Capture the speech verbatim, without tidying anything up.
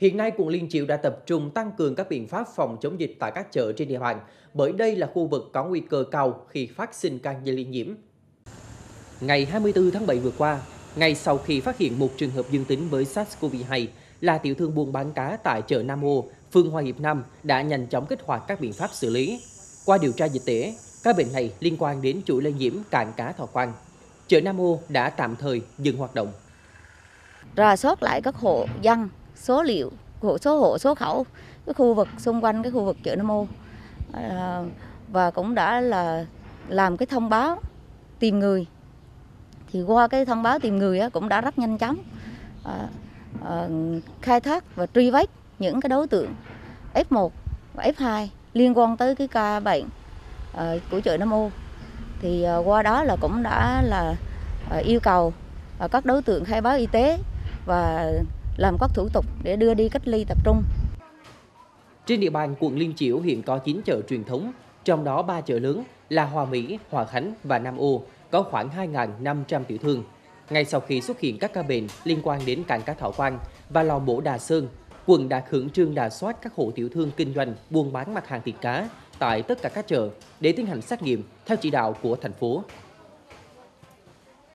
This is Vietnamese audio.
Hiện nay, quận Liên Chiểu đã tập trung tăng cường các biện pháp phòng chống dịch tại các chợ trên địa bàn, bởi đây là khu vực có nguy cơ cao khi phát sinh ca lây nhiễm. Ngày hai mươi tư tháng bảy vừa qua, ngay sau khi phát hiện một trường hợp dương tính với SARS-xê o vê hai là tiểu thương buôn bán cá tại chợ Nam Ô, phường Hòa Hiệp Nam đã nhanh chóng kích hoạt các biện pháp xử lý. Qua điều tra dịch tễ, các bệnh này liên quan đến chuỗi lây nhiễm cảng cá Thọ Quang. Chợ Nam Ô đã tạm thời dừng hoạt động. Rà soát lại các hộ dân, số liệu, hộ số hộ số khẩu, cái khu vực xung quanh cái khu vực chợ Nam Ô, à, và cũng đã là làm cái thông báo tìm người. Thì qua cái thông báo tìm người á, cũng đã rất nhanh chóng à, à, khai thác và truy vết những cái đối tượng F một và F hai liên quan tới cái ca bệnh à, của chợ Nam Ô. Thì à, qua đó là cũng đã là à, yêu cầu à, các đối tượng khai báo y tế và làm các thủ tục để đưa đi cách ly tập trung. Trên địa bàn quận Liên Chiểu hiện có chín chợ truyền thống, trong đó ba chợ lớn là Hòa Mỹ, Hòa Khánh và Nam Ô có khoảng hai nghìn năm trăm tiểu thương. Ngay sau khi xuất hiện các ca bệnh liên quan đến cảng cá Thọ Quang và lò mổ Đà Sơn, quận đã khẩn trương rà soát các hộ tiểu thương kinh doanh buôn bán mặt hàng thịt cá tại tất cả các chợ để tiến hành xét nghiệm theo chỉ đạo của thành phố.